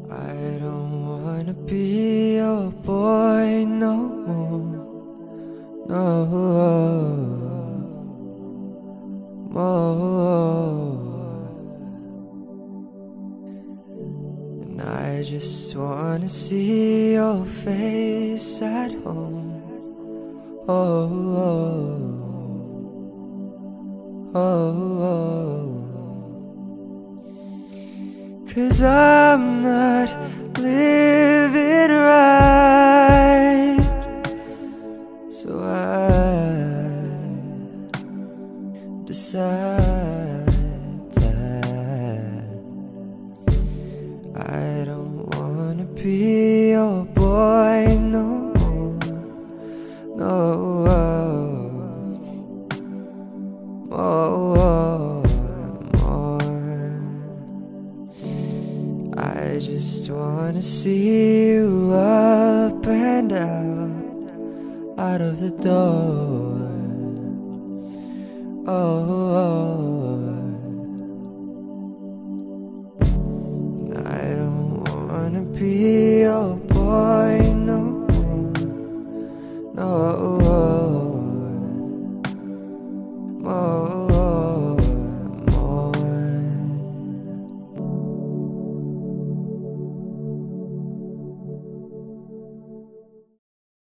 I don't wanna be your boy no more, no more. And I just wanna see your face at home. Oh, oh, oh, oh. 'Cause I'm not living right, so I decide that I don't wanna be your boy no more, no more. I just wanna see you up and out of the door. Oh, I don't wanna be your boy.